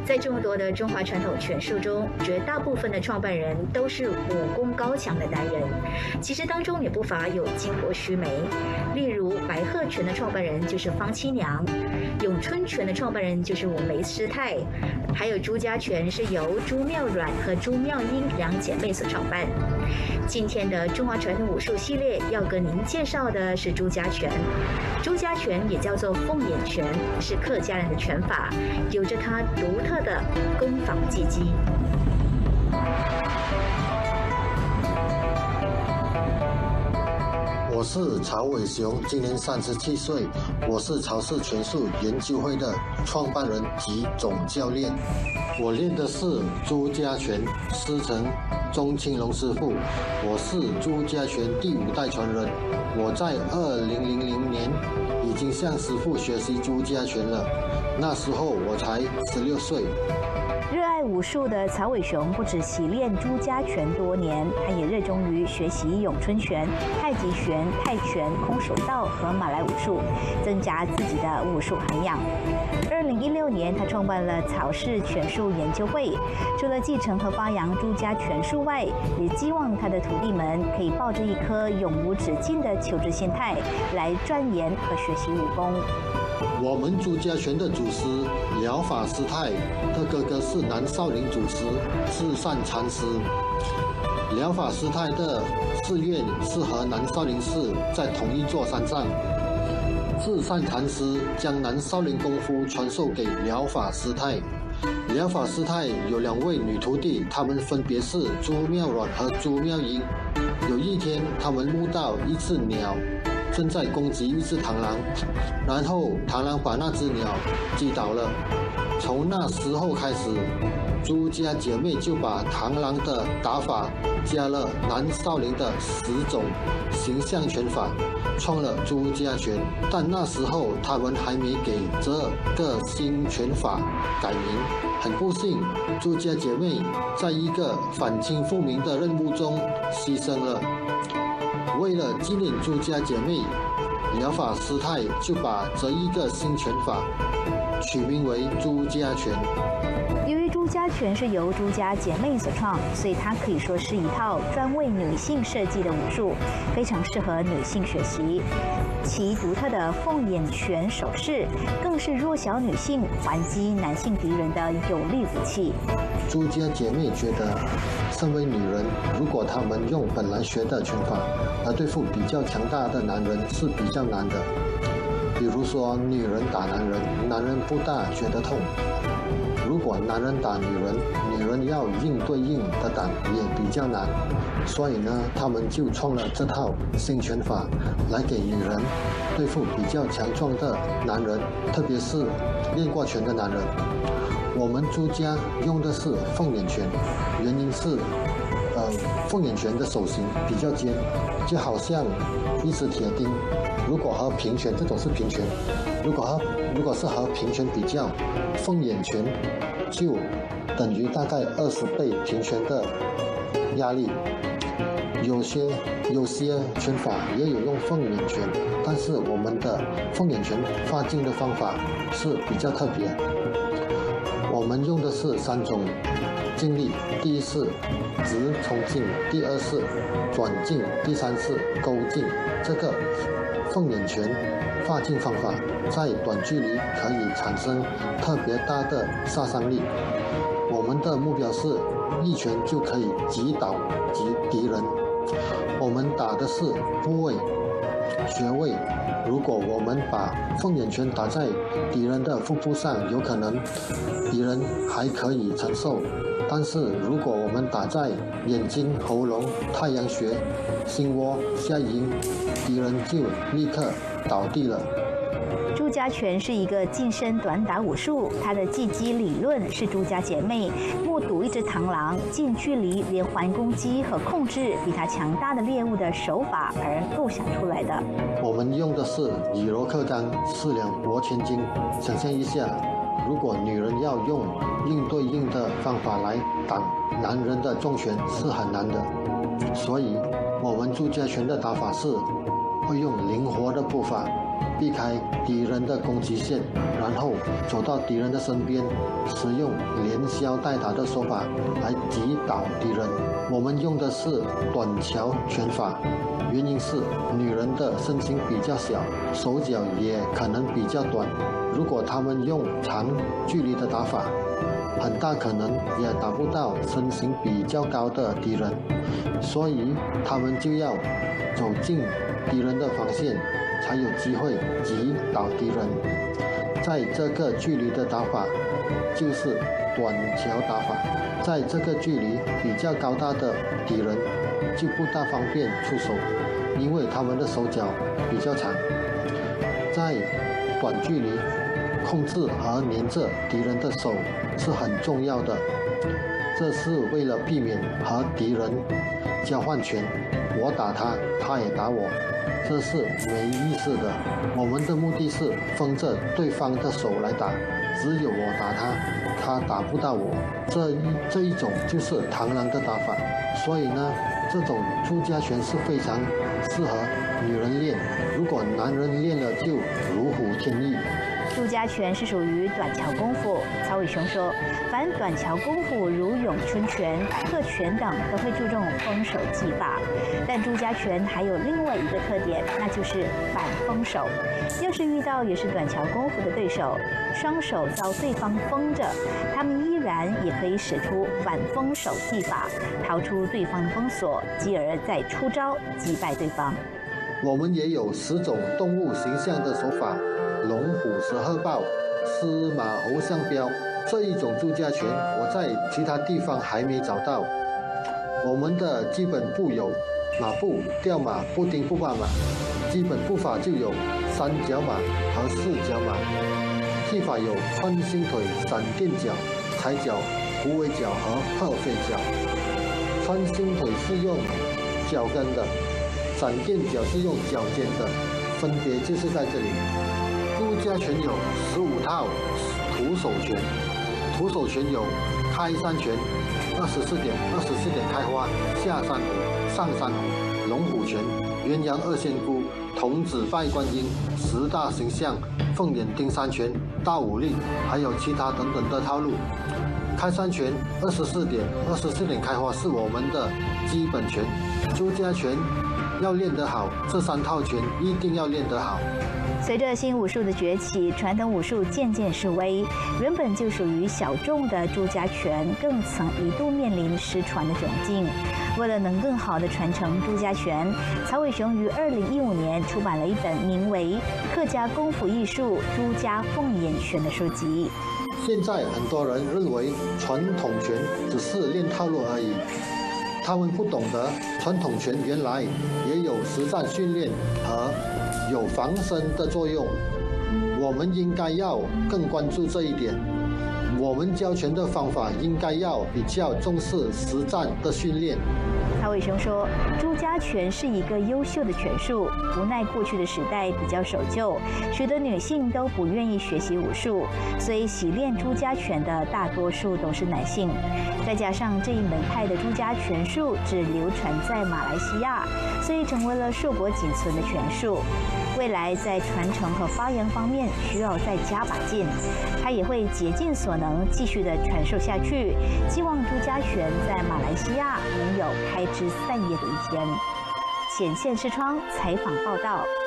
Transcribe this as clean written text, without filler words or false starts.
在众多的中华传统拳术中，绝大部分的创办人都是武功高强的男人。其实当中也不乏有巾帼须眉，例如白鹤拳的创办人就是方七娘，咏春拳的创办人就是五梅师太，还有朱家拳是由朱妙软和朱妙英两姐妹所创办。今天的中华传统武术系列要跟您介绍的是朱家拳。朱家拳也叫做凤眼拳，是客家人的拳法，有着它独特的攻防技击。 我是曹伟雄，今年37岁，我是曹氏拳术研究会的创办人及总教练。我练的是朱家拳，师承钟青龙师傅，我是朱家拳第5代传人。我在2000年已经向师傅学习朱家拳了，那时候我才16岁。 热爱武术的曹伟雄不止习练朱家拳多年，他也热衷于学习咏春拳、太极拳、泰拳、空手道和马来武术，增加自己的武术涵养。2016年，他创办了曹氏拳术研究会，除了继承和发扬朱家拳术外，也希望他的徒弟们可以抱着一颗永无止境的求知心态来钻研和学习武功。 我们朱家拳的祖师疗法师太的哥哥是南少林祖师至善禅师。疗法师太的寺院是和南少林寺在同一座山上。至善禅师将南少林功夫传授给疗法师太。疗法师太有2位女徒弟，她们分别是朱妙软和朱妙英。有一天，他们目到一只鸟正在攻击一只螳螂，然后螳螂把那只鸟击倒了。从那时候开始，朱家姐妹就把螳螂的打法加了南少林的10种形象拳法，创了朱家拳。但那时候他们还没给这个新拳法改名。很不幸，朱家姐妹在一个反清复明的任务中牺牲了。为了纪念朱家姐妹，疗法师太就把这一个新拳法取名为朱家拳。 由于朱家拳是由朱家姐妹所创，所以它可以说是一套专为女性设计的武术，非常适合女性学习。其独特的凤眼拳手势，更是弱小女性还击男性敌人的有力武器。 朱家姐妹觉得，身为女人，如果她们用本来学的拳法来对付比较强大的男人是比较难的。比如说，女人打男人，男人不大觉得痛；如果男人打女人，女人要硬对硬的打也比较难。所以呢，他们就创了这套新拳法，来给女人对付比较强壮的男人，特别是练过拳的男人。我们朱家用的是凤眼拳，原因是，凤眼拳的手型比较尖，就好像一只铁钉。如果和平拳，这种是平拳，如果是和平拳比较，凤眼拳就等于大概20倍平拳的压力。有些拳法也有用凤眼拳，但是我们的凤眼拳发劲的方法是比较特别。我们用的是3种劲力，第一是直冲劲，第2是转劲，第3是勾劲。这个凤眼拳发劲方法在短距离可以产生特别大的杀伤力。我们的目标是一拳就可以击倒敌人。我们打的是部位、穴位。如果我们把凤眼拳打在敌人的腹部上，有可能敌人还可以承受。但是如果我们打在眼睛、喉咙、太阳穴、心窝、下阴，敌人就立刻倒地了。 朱家拳是一个近身短打武术，它的技击理论是朱家姐妹目睹一只螳螂近距离连环攻击和控制比它强大的猎物的手法而构想出来的。 我们用的是以柔克刚，4两拨千斤。想象一下，如果女人要用硬对硬的方法来挡男人的重拳是很难的，所以我们朱家拳的打法是会用灵活的步伐， 避开敌人的攻击线，然后走到敌人的身边，使用连削带打的手法来击倒敌人。我们用的是短桥拳法，原因是女人的身形比较小，手脚也可能比较短。如果他们用长距离的打法，很大可能也打不到身形比较高的敌人，所以他们就要走进敌人的防线，才有机会击倒敌人。在这个距离的打法就是短桥打法，在这个距离比较高大的敌人就不大方便出手，因为他们的手脚比较长。在短距离控制和黏着敌人的手是很重要的，这是为了避免和敌人交换拳，我打他，他也打我，这是没意思的。我们的目的是封着对方的手来打，只有我打他，他打不到我。这一种就是螳螂的打法。所以呢，这种朱家拳是非常适合女人练，如果男人练了就如虎添翼。 朱家拳是属于短桥功夫。曹伟雄说，凡短桥功夫如咏春拳、百鹤拳等都会注重封手技法，但朱家拳还有另外一个特点，那就是反封手。要是遇到也是短桥功夫的对手，双手遭对方封着，他们依然也可以使出反封手技法，逃出对方的封锁，继而再出招击败对方。 我们也有10种动物形象的手法，龙虎蛇鹤豹、狮马猴象彪，这一种朱家拳我在其他地方还没找到。我们的基本步有马步、吊马、步钉、步把马，基本步法就有3脚马和4脚马。踢法有穿心腿、闪电脚、踩脚、虎尾脚和破飞脚。穿心腿是用脚跟的，闪电脚是用脚尖的，分别就是在这里。朱家拳有15套徒手拳，徒手拳有开山拳、24点开花、下山虎、上山虎、龙虎拳、鸳鸯2仙姑、童子拜观音、10大形象、凤眼钉山拳、大武力，还有其他等等的套路。开山拳、24点开花是我们的基本拳。朱家拳要练得好，这3套拳一定要练得好。 随着新武术的崛起，传统武术渐渐式微，原本就属于小众的朱家拳，更曾一度面临失传的窘境。为了能更好地传承朱家拳，曹伟雄于2015年出版了一本名为《客家功夫艺术朱家凤眼拳》的书籍。 现在很多人认为传统拳只是练套路而已，他们不懂得传统拳原来也有实战训练和有防身的作用，我们应该要更关注这一点。我们教拳的方法应该要比较重视实战的训练。 曹伟雄说，朱家拳是一个优秀的拳术，无奈过去的时代比较守旧，许多女性都不愿意学习武术，所以习练朱家拳的大多数都是男性。再加上这一门派的朱家拳术只流传在马来西亚，所以成为了硕果仅存的拳术。未来在传承和发扬方面需要再加把劲，他也会竭尽所能继续的传授下去，希望朱家拳在马来西亚能有开枝散叶的一天。前线视窗采访报道。